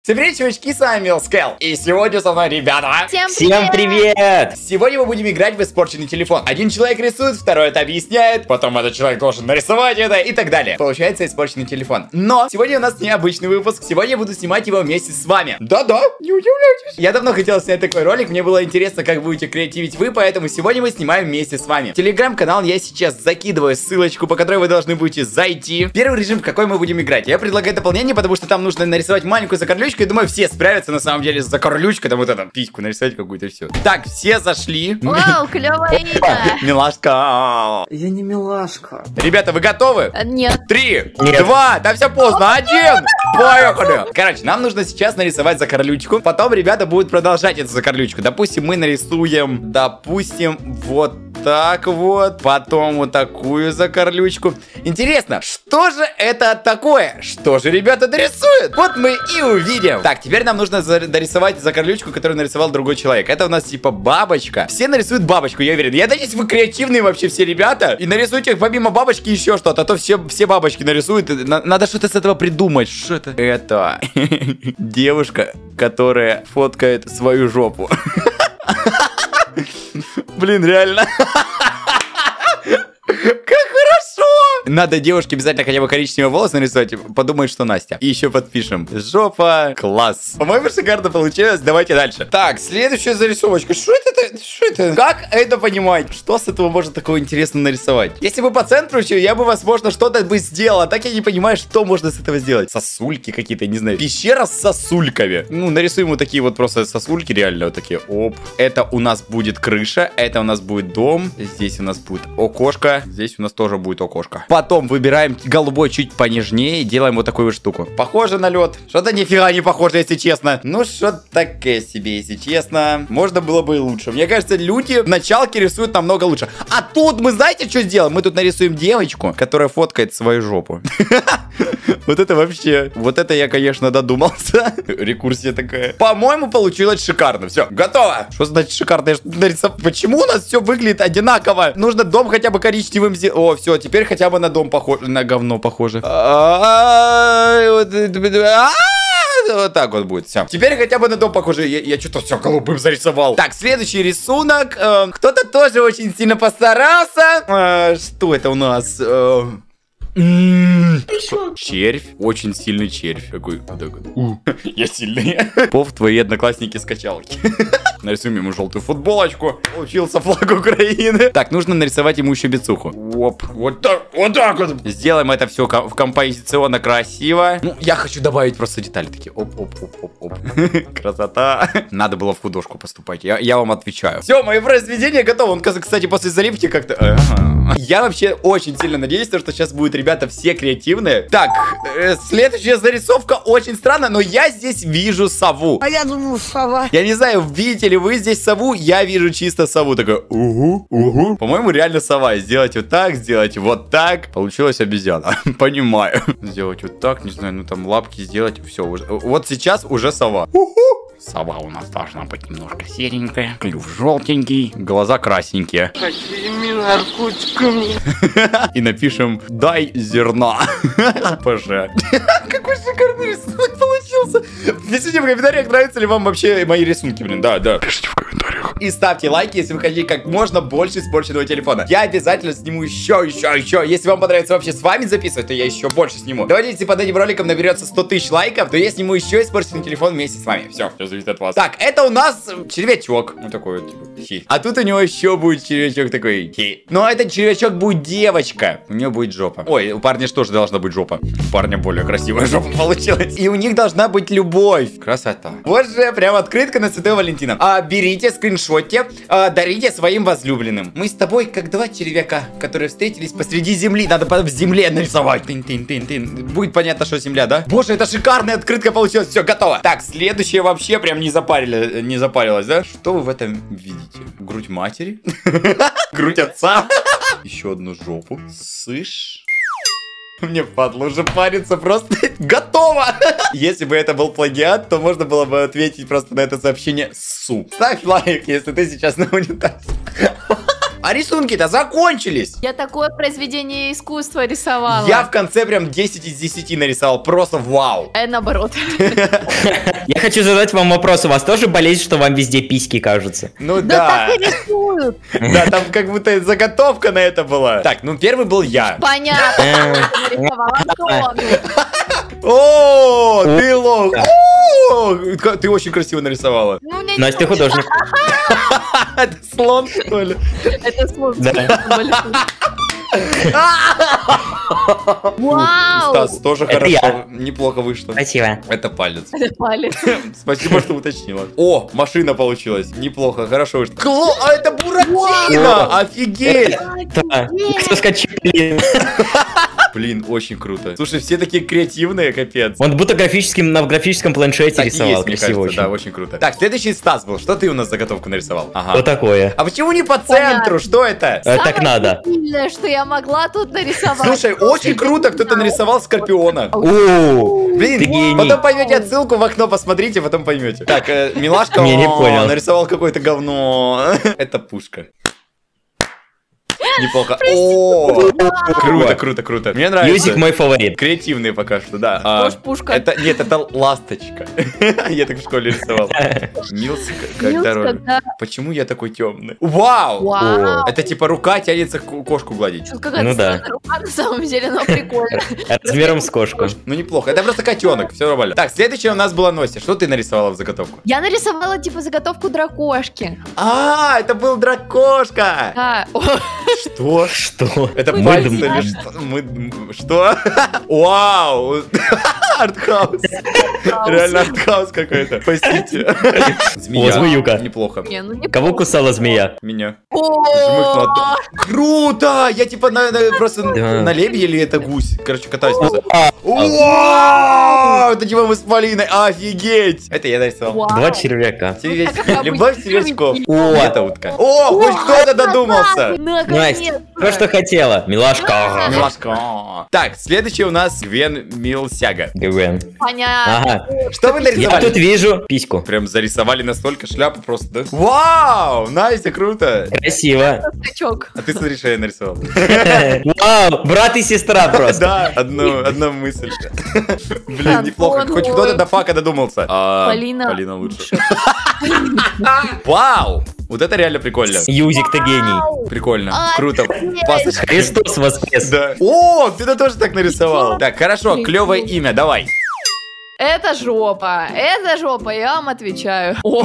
Всем привет, чувачки, с вами Милскел. И сегодня со мной, ребята, Всем привет! Сегодня мы будем играть в испорченный телефон. Один человек рисует, второй это объясняет, потом этот человек должен нарисовать это и так далее. Получается испорченный телефон. Но сегодня у нас необычный выпуск. Сегодня я буду снимать его вместе с вами. Да-да, не удивляйтесь. Я давно хотел снять такой ролик, мне было интересно, как будете креативить вы, поэтому сегодня мы снимаем вместе с вами. Телеграм-канал я сейчас закидываю ссылочку, по которой вы должны будете зайти. Первый режим, в какой мы будем играть. Я предлагаю дополнение, потому что там нужно нарисовать маленькую закорлючку. Я думаю, все справятся на самом деле с закорлючкой. Там вот это, письку нарисовать какую-то и все. Так, все зашли. Вау, клевое имя. Милашка. Я не милашка. Ребята, вы готовы? Нет. 3, Нет. 2, да все поздно, 1, поехали! Короче, нам нужно сейчас нарисовать закорлючку. Потом ребята будут продолжать эту закорлючку. Допустим, мы нарисуем, вот так вот. Потом вот такую закорлючку. Интересно, что же это такое? Что же ребята дорисуют? Вот мы и увидим. Так, теперь нам нужно дорисовать закорлючку, которую нарисовал другой человек. Это у нас типа бабочка. Все нарисуют бабочку, я уверен. Я надеюсь, вы креативные вообще все ребята. И нарисуйте помимо бабочки еще что-то. А то все бабочки нарисуют. Надо что-то с этого придумать. Что это? Это девушка, которая фоткает свою жопу. Блин, реально. Как хорошо! Надо девушке обязательно хотя бы коричневый волос нарисовать. Подумает, что Настя. И еще подпишем. Жопа. Класс. По-моему, шикарно получилось. Давайте дальше. Так, следующая зарисовочка. Что это? Что это? Как это понимать? Что с этого можно такого интересного нарисовать? Если бы по центру еще, я бы, возможно, что-то бы сделал. А так я не понимаю, что можно с этого сделать. Сосульки какие-то, не знаю. Пещера с сосульками. Ну, нарисуем вот такие вот просто сосульки, реально вот такие. Оп. Это у нас будет крыша. Это у нас будет дом. Здесь у нас будет окошко. Здесь у нас тоже будет окошко. Потом выбираем голубой чуть понежнее и делаем вот такую вот штуку. Похоже на лед. Что-то нифига не похоже, если честно. Ну, что такое себе, если честно. Можно было бы и лучше. Мне кажется, люди в началке рисуют намного лучше. А тут мы знаете, что сделаем? Мы тут нарисуем девочку, которая фоткает свою жопу. Вот это вообще... Вот это я, конечно, додумался. Рекурсия такая. По-моему, получилось шикарно. Все, готово. Что значит шикарно? Почему у нас все выглядит одинаково? Нужно дом хотя бы коричневым сделать. О, все, теперь хотя бы на дом похоже. На говно похоже. Вот так вот будет, все. Теперь хотя бы на дом похоже. Я что-то все голубым зарисовал. Так, следующий рисунок. Кто-то тоже очень сильно постарался. Что это у нас? Червь. Очень сильный червь. Какой? Я сильный. Пов, твои одноклассники скачалки. Нарисуем ему желтую футболочку. Получился флаг Украины. Так, нужно нарисовать ему еще бицуху. Оп. Вот так вот. Сделаем это все композиционно красиво. Ну, я хочу добавить просто детали такие. Оп. Красота. Надо было в художку поступать. Я вам отвечаю. Все, мое произведение готово. Он, кстати, после заливки как-то... Я вообще очень сильно надеюсь, что сейчас будут ребята все креативные. Так, следующая зарисовка очень странная, но я здесь вижу сову. А я думаю, сова. Я не знаю, видите ли вы здесь сову, я вижу чисто сову. Такая, угу. По-моему, реально сова. Сделать вот так, сделать вот так. Получилась обезьяна. Понимаю. Сделать вот так, не знаю, ну там лапки сделать. Все, вот сейчас уже сова. Сова у нас должна быть немножко серенькая, клюв желтенький, глаза красненькие. Какими наркотиками? И напишем «Дай зерна». ПЖ. Какой шикарный рисунок получился. Пишите в комментариях, нравятся ли вам вообще мои рисунки, блин. Да. Пишите в комментариях. И ставьте лайки, если вы хотите как можно больше испорченного телефона. Я обязательно сниму еще. Если вам понравится вообще с вами записывать, то я еще больше сниму. Давайте, если под этим роликом наберется 100 тысяч лайков, то я сниму еще испорченный телефон вместе с вами. Все зависит от вас. Так, это у нас червячок. Ну, такой вот, типа, хи. А тут у него еще будет червячок такой, хи. Но этот червячок будет девочка. У нее будет жопа. Ой, у парня тоже должна быть жопа. У парня более красивая жопа получилась. И у них должна быть любовь. Красота. Вот же, прям открытка на Святого Валентина. Берите, скриншотьте, дарите своим возлюбленным. Мы с тобой как два червяка, которые встретились посреди земли. Надо в земле нарисовать. Тын. Будет понятно, что земля, да? Боже, это шикарная открытка получилась. Все, готово. Так, следующее вообще прям не запарилась, да? Что вы в этом видите? Грудь матери? Грудь отца? Еще одну жопу. Сышь. Мне падло уже париться, просто готово. Если бы это был плагиат, то можно было бы ответить просто на это сообщение «Су». Ставь лайк, если ты сейчас на унитазе. А рисунки-то закончились. Я такое произведение искусства рисовала. Я в конце прям 10 из 10 нарисовал. Просто вау. Наоборот. Я хочу задать вам вопрос. У вас тоже болезнь, что вам везде письки кажутся? Ну Да да. так и рисуют. Да, там как будто заготовка на это была. Так, ну первый был я. Понятно. Нарисовала Антон. О, ты лох. О, ты очень красиво нарисовала. Ну, мне Настя, ты художник. Это слон, что ли? Это сложно. Да. Вау! Стас, тоже Это хорошо. я. Неплохо вышло. Спасибо. Это палец. Это палец. Спасибо, что уточнила. О, машина получилась. Неплохо, хорошо вышло. А это Буратино! Офигеть! Да. Кто скачал? Блин, очень круто. Слушай, все такие креативные, капец. Он будто на графическом планшете Так и рисовал. есть, мне Красиво кажется, да, очень. очень круто. Так, следующий Стас был. Что ты у нас заготовку нарисовал? Ага. Что такое? А почему не по центру? Что это? Так Самое надо. дебильное, что я могла тут нарисовать. Слушай, очень круто, кто-то нарисовал скорпиона. О, Блин, ты гений. потом поймете отсылку в окно, посмотрите, потом поймете. Так, милашка Я не понял. нарисовал какое-то говно. Это пушка. Неплохо. О, круто, круто, круто. Мне нравится. Юзик мой фаворит. Креативные пока что, да. Может, пушка. Это, нет, это ласточка. Я так в школе рисовал. Милс как Милс, дорога. когда- Почему я такой темный? Вау! Вау! Это типа рука тянется кошку гладить. Тут какая-то Ну да. странная рука, на самом деле, но прикольно. Размером с кошку. Ну неплохо. Это просто котенок, все нормально. Так, следующее у нас была Ностя. Что ты нарисовала в заготовку? Я нарисовала, типа, заготовку дракошки. А, это был дракошка. Да. О, Что? Что? Это Мы пальцы думали. или что? Что? Вау! Артхаус. Реально артхаус какой-то. Спасите. О, змеюка. Неплохо. не, ну не Кого кусала змея? Меня. О, Жмыхнула. Круто! Я типа просто Да. на лебеде или это гусь? Короче, катаюсь. А, Вау! Это типа мы с Полиной. Офигеть! Это я нарисовал. Вау. Два червяка. Любовь червячков. О. Это утка. О, хоть кто-то додумался. Наконец-то. Настя, что хотела? Милашка. Милашка. Так, следующий у нас Гвен Милсяга. Гвен. Понятно. Ага. Что вы Я тут нарисовали? вижу письку. Прям зарисовали настолько шляпу просто, да? Вау! Настя, круто! Красиво. Скачок. А ты смотри, что я нарисовал. Вау, брат и сестра просто. Да, одна мысль. Блин, неплохо. Антон, Хоть ой. кто-то до фака додумался. Полина лучше. Вау! Вот это реально прикольно. Юзик, ты гений. Прикольно. Ай, Круто. привет. Пасочка. Христос воскрес. Да. О, ты тоже так нарисовал. Так, хорошо, клевое имя, давай. Это жопа. Это жопа, я вам отвечаю. О,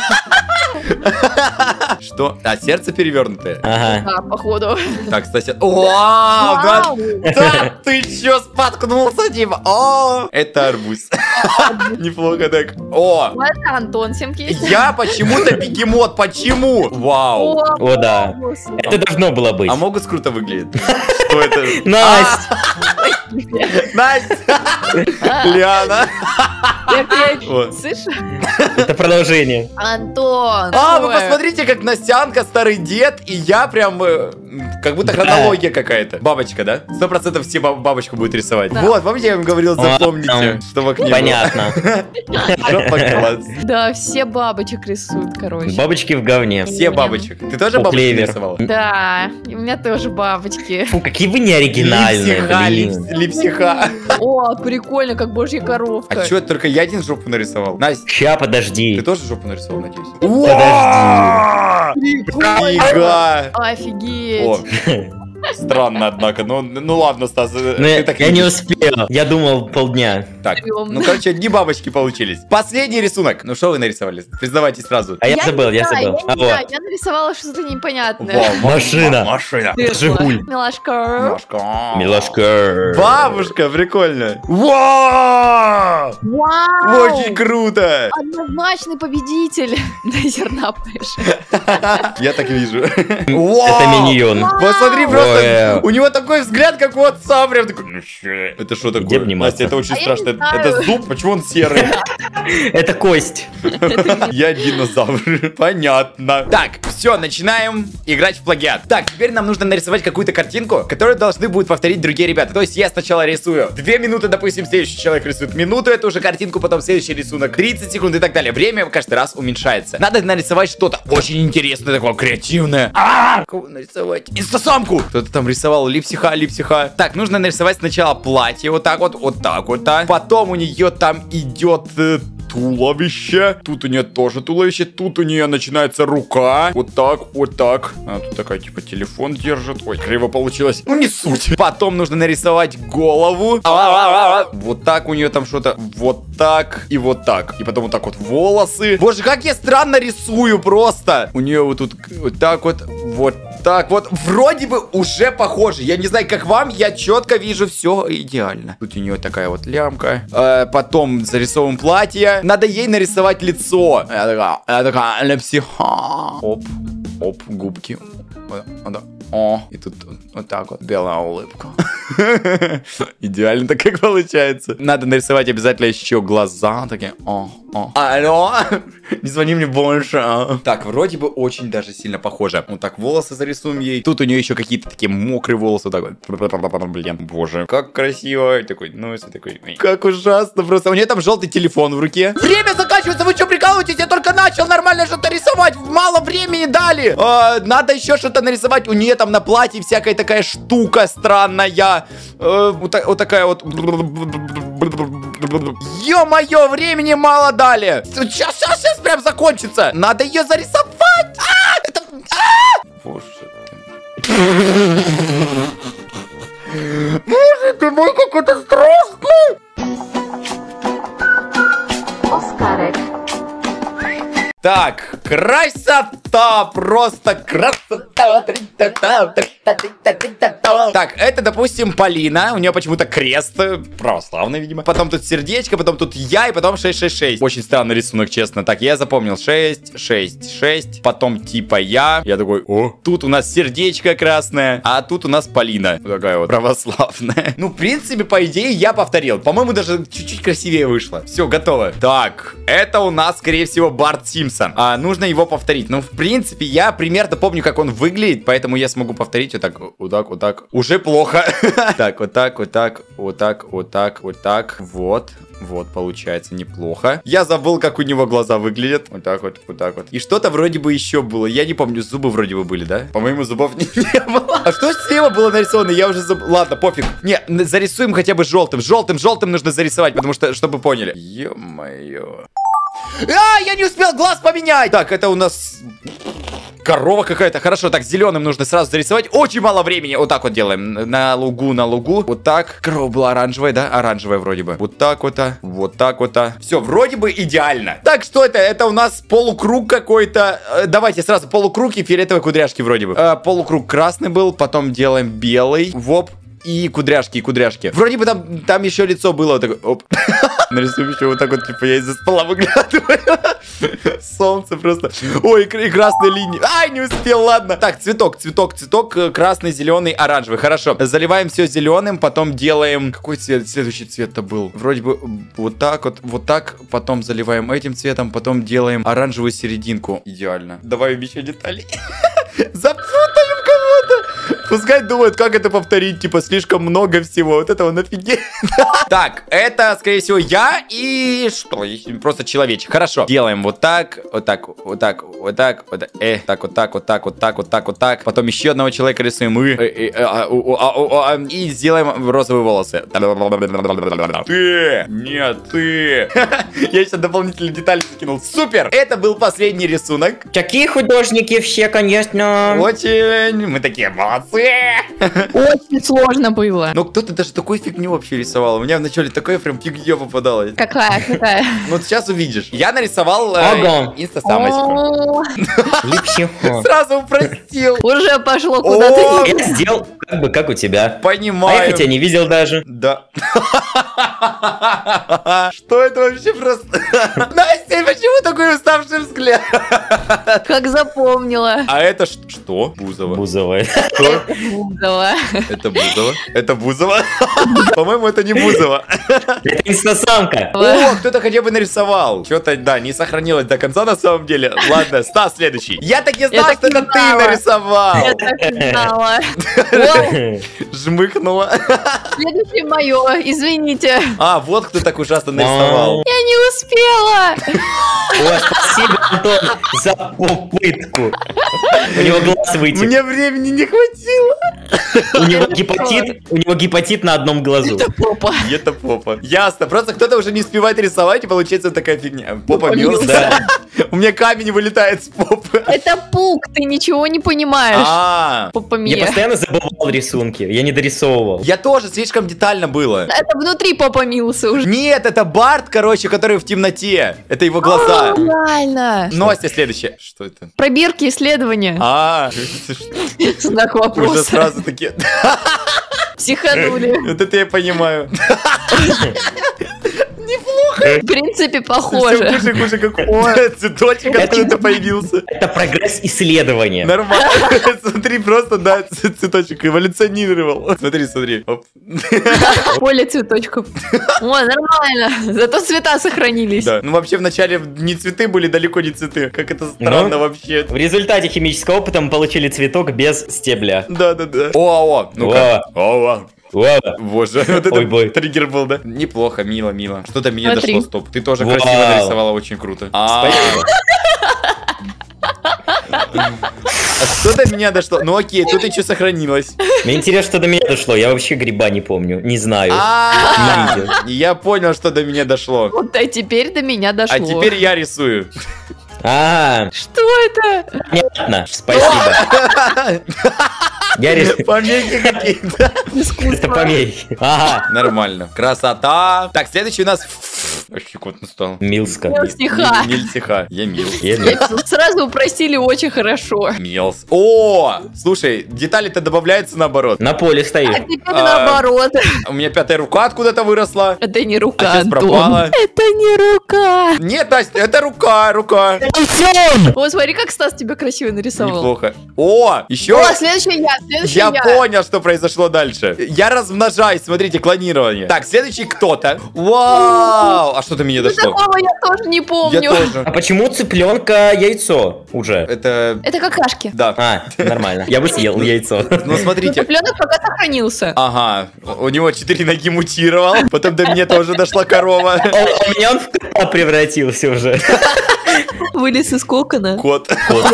Что? А, сердце перевернутое. Ага. да, походу. Так, кстати. Вау! Да, Вау. да, ты чё споткнулся, Дима? О, это арбуз. Неплохо так. О, Это Антон Семкис. я почему-то бегемот. Почему? Вау. О, да. Это должно было быть. А могут круто выглядит? Что это? Настя! Настя! Лиана! Вот. Слышь? Это продолжение. Антон. А, вы ой. посмотрите, как Настянка, старый дед, и я прям, как будто Да. хронология какая-то. Бабочка, да? 100% все бабочку будет рисовать. Да. Вот, помните, я вам говорил, запомните, что в окне было. Понятно. Жопа класс. Да, все бабочек рисуют, короче. Бабочки в говне. Все бабочек. Ты тоже О, бабочек клевер. нарисовала? Да, и у меня тоже бабочки. Фу, какие вы неоригинальные, Липсиха, блин. липсиха. О, прикольно, как божья коровка. А что, только я один жопу нарисовал? Настя, Ща, ты подожди. тоже жопу нарисовал, надеюсь? Подожди. Фига! Офигеть. О, странно, однако. Ну ладно, Стас, Ну, ты так я не видишь. успел. Я думал полдня. Так, Стрёмно. ну, короче, одни бабочки получились. Последний рисунок. Ну, что вы нарисовали? Признавайтесь сразу. А я забыл, не я знаю, забыл. Я А не знаю, вот. я нарисовала что-то непонятное. Вау, Машина. Машина. Жигуль. Милашка. Немножко. Милашка. Бабушка, прикольно. Вау! Вау! Очень круто. Однозначный победитель. На зерна пышет. Я так вижу. Это Вау! миньон. Посмотри, просто Ой. у него такой взгляд, как у отца, прям такой. «Ну чё?» Это что Где такое? обниматься? Настя, это очень А я страшное не Это зуб? Почему он серый? Это кость. Я динозавр. Понятно. Так, все, начинаем играть в плагиат. Так, теперь нам нужно нарисовать какую-то картинку, которую должны будут повторить другие ребята. То есть я сначала рисую 2 минуты, допустим, следующий человек рисует минуту, эту же картинку, потом следующий рисунок 30 секунд и так далее. Время каждый раз уменьшается. Надо нарисовать что-то очень интересное, такое креативное. Кого нарисовать? Инстасамку! Кто-то там рисовал липсиха. Так, нужно нарисовать сначала платье, вот так вот. Потом у нее там идет туловище. Тут у нее тоже туловище. Тут у нее начинается рука. Вот так. А тут такая, типа, телефон держит. Ой, криво получилось. Ну, не суть. Потом нужно нарисовать голову. Вот так у нее там что-то. Вот так и вот так. И потом вот так вот волосы. Боже, как я странно рисую просто. У нее вот тут вот так вот. Вот так вот. Вроде бы уже похоже. Я не знаю, как вам. Я четко вижу все идеально. Тут у нее такая вот лямка. Потом зарисовываем платье. Надо ей нарисовать лицо. Я такая, лепсиха. Оп, губки. О, и тут вот так вот белая улыбка. Идеально так как получается. Надо нарисовать обязательно еще глаза. Такие, алло, не звони мне больше. Так, вроде бы очень даже сильно похоже. Вот так волосы зарисуем ей. Тут у нее еще какие-то такие мокрые волосы. Так вот. Блин, боже, как красиво. Такой, ну, если такой, как ужасно просто. У нее там желтый телефон в руке. Время заканчивается, вы что, прикалываетесь? Я только начал нормально что-то рисовать. Мало времени дали. Надо еще что-то нарисовать. У нее там на платье всякая такая штука странная. Вот такая вот. Ё-моё, времени мало дали. Сейчас прям закончится. Надо ее зарисовать. Боже ты. Боже ты мой, как это страшно. Оскарик. Так, красота, просто красота. Так, это, допустим, Полина. У нее почему-то крест, православный, видимо. Потом тут сердечко, потом тут я, и потом 666. Очень странный рисунок, честно. Так, я запомнил 6, 6, 6. Потом типа я. Я такой, о. Тут у нас сердечко красное, а тут у нас Полина. Такая вот православная. Ну, в принципе, по идее, я повторил. По-моему, даже чуть-чуть красивее вышло. Все, готово. Так, это у нас, скорее всего, Барт Симпсон. Нужно его повторить. Ну, в принципе, я примерно помню, как он выглядит, поэтому я смогу повторить вот так. Уже плохо. Так, вот так. Вот, получается неплохо. Я забыл, как у него глаза выглядят. Вот так вот. И что-то вроде бы еще было. Я не помню, зубы вроде бы были, да? По-моему, зубов не было. А что слева было нарисовано? Я уже забыл. Ладно, пофиг. Не, зарисуем хотя бы желтым. Желтым нужно зарисовать, потому что, чтобы поняли. Ё-моё. Я не успел глаз поменять! Так, это у нас... корова какая-то. Хорошо, так, зеленым нужно сразу зарисовать. Очень мало времени. Вот так вот делаем. На лугу. Вот так. Корова была оранжевая, да? Оранжевая вроде бы. Вот так вот. Все, вроде бы идеально. Так, что это? Это у нас полукруг какой-то. Давайте сразу полукруг и фиолетовые кудряшки вроде бы. Полукруг красный был. Потом делаем белый. Воп. И кудряшки. Вроде бы там еще лицо было вот такое. Оп. Нарисуем еще вот так вот, типа я из-за стола выглядываю. Солнце просто. Ой, и красные линии. Ай, не успел, ладно. Так, цветок. Красный, зеленый, оранжевый. Хорошо. Заливаем все зеленым, потом делаем... Какой цвет? Следующий цвет-то был. Вроде бы вот так. Потом заливаем этим цветом, потом делаем оранжевую серединку. Идеально. Добавим еще деталей. Запутаем кого-то. Пускай думают, как это повторить. Типа, слишком много всего. Вот этого нафигеть. Так, это, скорее всего, я и что? Просто человечек. Хорошо. Делаем вот так. Потом еще одного человека рисуем. И сделаем розовые волосы. Ты. Я еще дополнительные детали закинул. Супер. Это был последний рисунок. Такие художники все, конечно. Очень. Мы такие молодцы. Очень сложно было. Но кто-то даже такую фигню вообще рисовал. У меня вначале такое прям фигня попадалось. Какая? Ну, сейчас увидишь. Я нарисовал инста-самочку. Сразу упростил. Уже пошло куда-то. Я сделал как бы как у тебя. Понимаю. А я хотя не видел даже. Да. Что это вообще просто? Настя, И почему такой уставший взгляд? Как запомнила. А это что? Бузова. Бузова. Что? Бузова. Это Бузова? Это Бузова? По-моему, это не Бузова. Это инстасамка. О, кто-то хотя бы нарисовал. Что-то, да, не сохранилось до конца на самом деле. Ладно, Стас следующий. Я так не знал, так что не это ты знала. нарисовал. Я так не знала. Ой, Жмыхнула. следующее мое, извините. А, вот кто так ужасно нарисовал. Я не успела. О, спасибо, Антон, за попытку. У него глаз вытек. Мне времени не хватило. У него гепатит на одном глазу. Это попа. Это попа. Ясно, просто кто-то уже не успевает рисовать, и получается такая фигня. Попа милс. Да. У меня камень вылетает с попы. Это пук, ты ничего не понимаешь. А, Попа Я Мия. постоянно забывал рисунки, я не дорисовывал. я тоже слишком детально было. Это внутри Попа Милса уже. Нет, это Барт, короче, который в темноте. Это его глаза. Реально. Настя следующее. Что это? Пробирки, исследования. А, Знак уже вопроса. сразу такие. Психанули. Вот это я понимаю. В принципе, похоже. Хуже, как цветочек откуда-то появился. Это прогресс исследования. Нормально. Смотри, просто, да, цветочек эволюционировал. Смотри. Оп. Поле цветочков. О, нормально. Зато цвета сохранились. Да. Ну, вообще, вначале не цветы были, далеко не цветы. Как это странно Ну, вообще. В результате химического опыта мы получили цветок без стебля. Да. О, ну-ка. О, Вау. боже, вот Ой, это бой. триггер был, да? Неплохо, мило. Что-то мне Смотри. дошло, стоп. Ты тоже Вау. красиво нарисовала, очень круто. Спасибо. А что до меня дошло? Ну окей, тут еще сохранилось. Мне интересно, что до меня дошло. Я вообще гриба не помню, не знаю. А, Не видел. я понял, что до меня дошло. Вот, а теперь до меня дошло. А теперь я рисую. Что это? Понятно. Спасибо. Я рисую. Помехи какие-то. Это помехи. Ага. Нормально. Красота. Так, следующий у нас... Щекотно стал. Милска. Милстиха. Мильтиха. Я мил. Сразу упростили очень хорошо. Милс. О, слушай, детали-то добавляются наоборот. На поле А стоит. теперь наоборот. У меня пятая рука откуда-то выросла. Это не А рука, сейчас Антон. пропала. Это не рука. Нет, Настя, это рука. Вот смотри, как Стас тебя красиво нарисовал. Неплохо. О, еще... О, следующий я. Я понял, что произошло дальше. Я размножаюсь, смотрите, клонирование. Так, следующий кто-то. Вау! А что до меня Ну, дошло? такого я тоже не Я помню. тоже. А почему цыпленка яйцо уже? Это... Это какашки. Да. А, нормально. Я бы съел яйцо. Ну, Но смотрите. цыпленок пока сохранился. Ага, у него 4 ноги мутировал, потом до меня тоже дошла корова. У меня он в кота превратился уже. Вылез из кокона. Кот.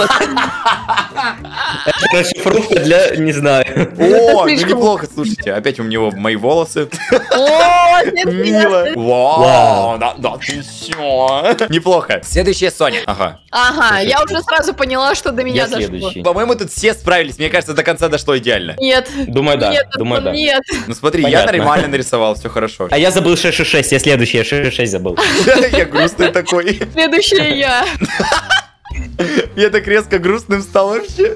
Это расшифровка для... не знаю. О, ну слишком. неплохо, слушайте, опять у него мои волосы. О, Мило. интересно. Вау, да, ты чё? Неплохо. Следующая Соня. Ага. Ага, я уже сразу поняла, что до меня Я дошло. следующий. По-моему, тут все справились. Мне кажется, до конца дошло идеально. Нет. Думаю, да. Нет, Думаю, Антон, да. нет. Ну смотри, Понятно. я нормально нарисовал, все хорошо. А я забыл 666, я следующий, я 666 забыл. Я грустный такой. Следующая я. Я так резко грустным стал вообще.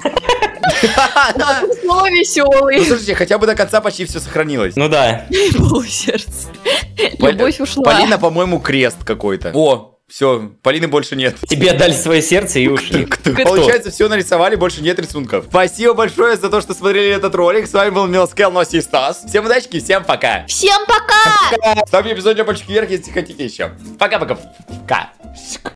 Снова веселый. Ну слушайте, хотя бы до конца почти все сохранилось. Ну да. Полусердце. Любовь ушла. Полина, по-моему, крест какой-то. О, все, Полины больше нет. Тебе отдали свое сердце и ушли. Получается, все нарисовали, больше нет рисунков. Спасибо большое за то, что смотрели этот ролик. С вами был Милскел, Носи и Стас. Всем удачки, всем пока. Всем пока! Ставьте эпизод пальчики вверх, если хотите еще. Пока-пока.